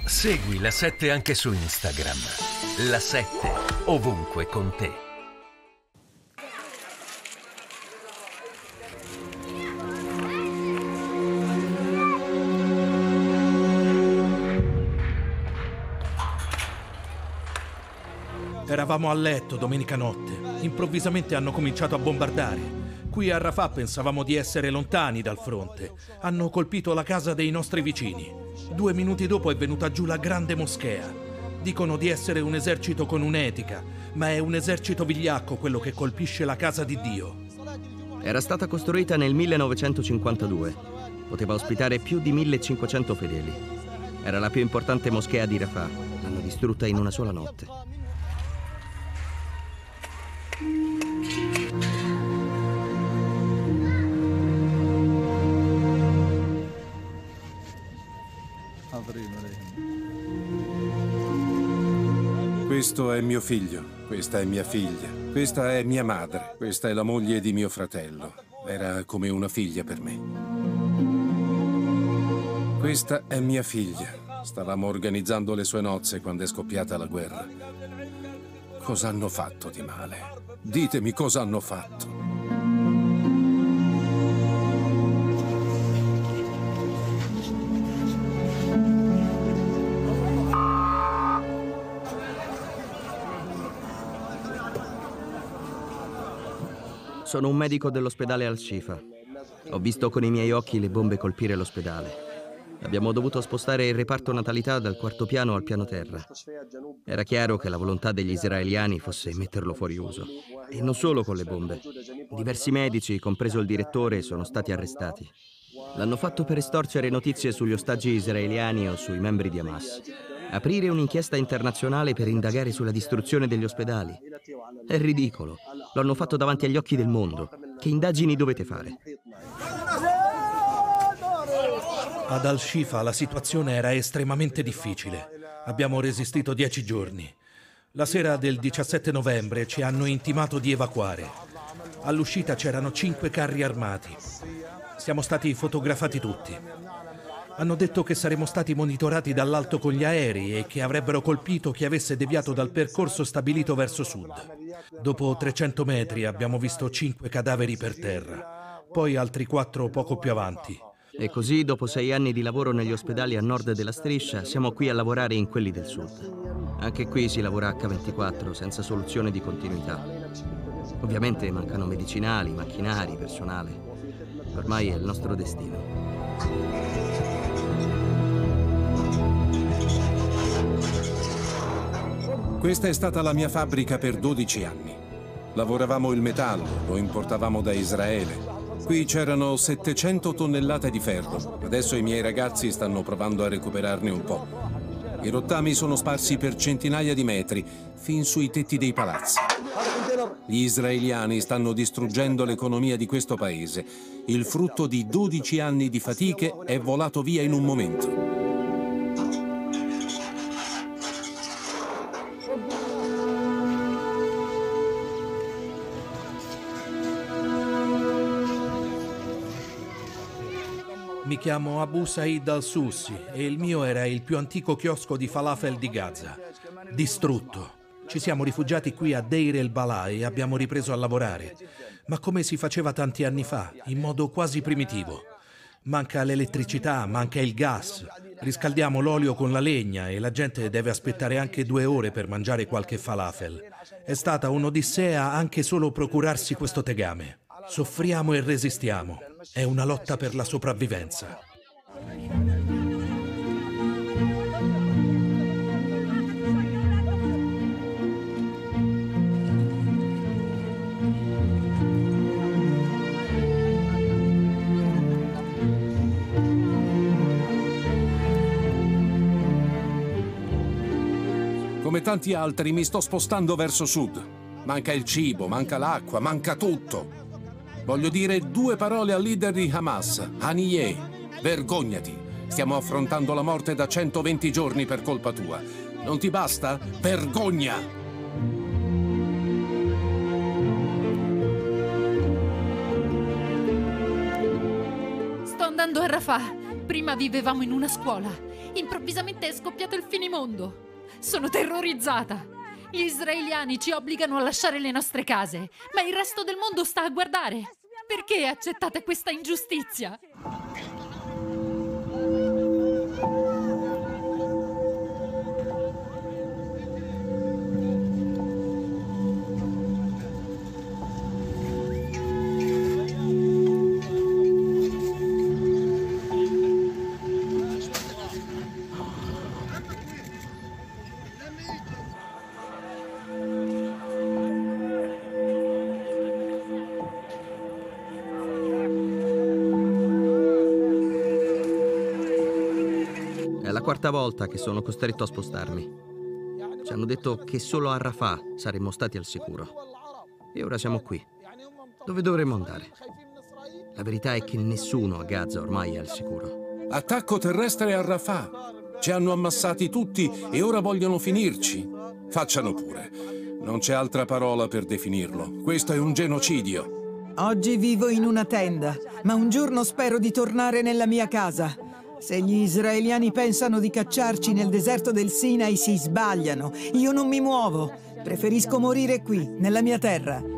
Segui La 7 anche su Instagram. La 7, ovunque con te. Eravamo a letto domenica notte. Improvvisamente hanno cominciato a bombardare. Qui a Rafah pensavamo di essere lontani dal fronte. Hanno colpito la casa dei nostri vicini. 2 minuti dopo è venuta giù la grande moschea. Dicono di essere un esercito con un'etica, ma è un esercito vigliacco quello che colpisce la casa di Dio. Era stata costruita nel 1952. Poteva ospitare più di 1500 fedeli. Era la più importante moschea di Rafah. L'hanno distrutta in una sola notte. Questo è mio figlio, questa è mia figlia, questa è mia madre, questa è la moglie di mio fratello. Era come una figlia per me. Questa è mia figlia. Stavamo organizzando le sue nozze quando è scoppiata la guerra. Cosa hanno fatto di male? Ditemi cosa hanno fatto. Sono un medico dell'ospedale Al-Shifa. Ho visto con i miei occhi le bombe colpire l'ospedale. Abbiamo dovuto spostare il reparto natalità dal quarto piano al piano terra. Era chiaro che la volontà degli israeliani fosse metterlo fuori uso. E non solo con le bombe. Diversi medici, compreso il direttore, sono stati arrestati. L'hanno fatto per estorcere notizie sugli ostaggi israeliani o sui membri di Hamas. Aprire un'inchiesta internazionale per indagare sulla distruzione degli ospedali. È ridicolo. Lo hanno fatto davanti agli occhi del mondo. Che indagini dovete fare? Ad Al-Shifa la situazione era estremamente difficile. Abbiamo resistito 10 giorni. La sera del 17 novembre ci hanno intimato di evacuare. All'uscita c'erano 5 carri armati. Siamo stati fotografati tutti. Hanno detto che saremmo stati monitorati dall'alto con gli aerei e che avrebbero colpito chi avesse deviato dal percorso stabilito verso sud. Dopo 300 metri abbiamo visto 5 cadaveri per terra, poi altri 4 poco più avanti. E così, dopo 6 anni di lavoro negli ospedali a nord della striscia, siamo qui a lavorare in quelli del sud. Anche qui si lavora H24, senza soluzione di continuità. Ovviamente mancano medicinali, macchinari, personale. Ormai è il nostro destino. Questa è stata la mia fabbrica per 12 anni. Lavoravamo il metallo, lo importavamo da Israele. Qui c'erano 700 tonnellate di ferro. Adesso i miei ragazzi stanno provando a recuperarne un po'. I rottami sono sparsi per centinaia di metri, fin sui tetti dei palazzi. Gli israeliani stanno distruggendo l'economia di questo paese. Il frutto di 12 anni di fatiche è volato via in un momento. Mi chiamo Abu Said al-Sussi e il mio era il più antico chiosco di falafel di Gaza. Distrutto. Ci siamo rifugiati qui a Deir el-Balà e abbiamo ripreso a lavorare. Ma come si faceva tanti anni fa, in modo quasi primitivo. Manca l'elettricità, manca il gas. Riscaldiamo l'olio con la legna e la gente deve aspettare anche 2 ore per mangiare qualche falafel. È stata un'odissea anche solo procurarsi questo tegame. Soffriamo e resistiamo. È una lotta per la sopravvivenza. Come tanti altri mi sto spostando verso sud. Manca il cibo, manca l'acqua, manca tutto. Voglio dire 2 parole al leader di Hamas, Haniyeh. Vergognati. Stiamo affrontando la morte da 120 giorni per colpa tua. Non ti basta? Vergogna! Sto andando a Rafah. Prima vivevamo in una scuola. Improvvisamente è scoppiato il finimondo. Sono terrorizzata. Gli israeliani ci obbligano a lasciare le nostre case, ma il resto del mondo sta a guardare. Perché accettate questa ingiustizia? È la quarta volta che sono costretto a spostarmi. Ci hanno detto che solo a Rafah saremmo stati al sicuro. E ora siamo qui. Dove dovremmo andare? La verità è che nessuno a Gaza ormai è al sicuro. Attacco terrestre a Rafah. Ci hanno ammassati tutti e ora vogliono finirci. Facciano pure. Non c'è altra parola per definirlo. Questo è un genocidio. Oggi vivo in una tenda, ma un giorno spero di tornare nella mia casa. Se gli israeliani pensano di cacciarci nel deserto del Sinai, si sbagliano. Io non mi muovo. Preferisco morire qui, nella mia terra.